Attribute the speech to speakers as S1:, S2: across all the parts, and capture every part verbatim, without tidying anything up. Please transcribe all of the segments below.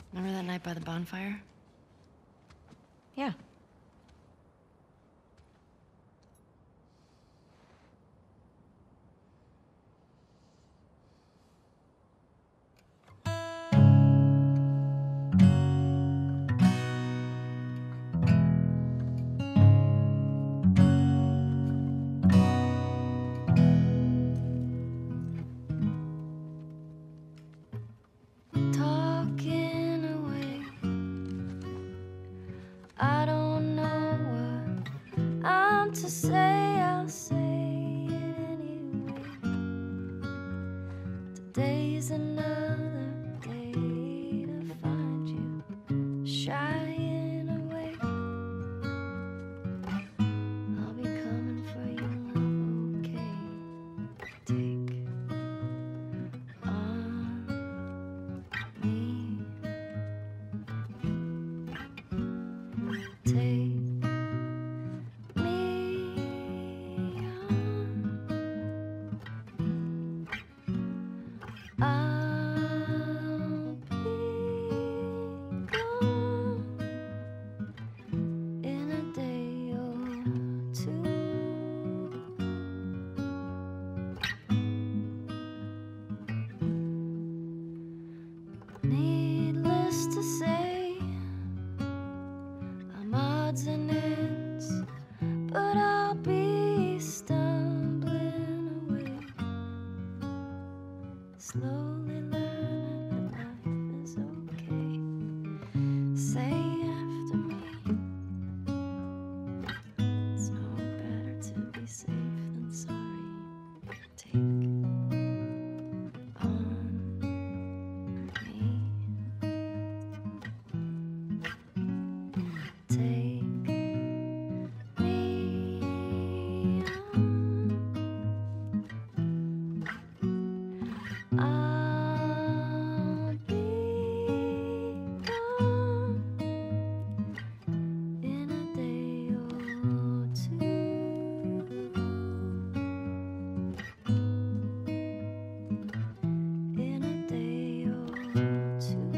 S1: Remember that night by the bonfire?
S2: Yeah.
S1: Talking away. I don't know what I'm to say. I'll say it anyway. Today's another day to find you shying away. I'll be coming for you, love, okay? Take on me. Take me on. I'll be gone in a day or two. Needless to say, I'm odds and ends, but I'll be stumbling away, slowly learning that life is okay. Say after me, it's no better to be safe than sorry. Take on me. Take me on. I'll be gone in a day or two. In a day or two.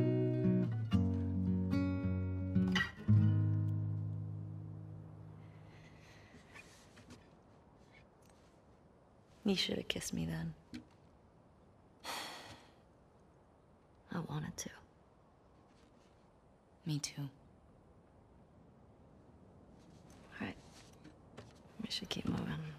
S2: You should have kissed me then.
S1: I wanted to.
S2: Me too.
S1: All right. We should keep moving.